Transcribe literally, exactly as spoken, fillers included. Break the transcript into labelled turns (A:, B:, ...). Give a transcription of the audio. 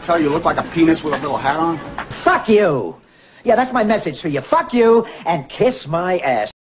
A: tell you you look like a penis with a little hat on?
B: Fuck you! Yeah, that's my message to you. Fuck you and kiss my ass.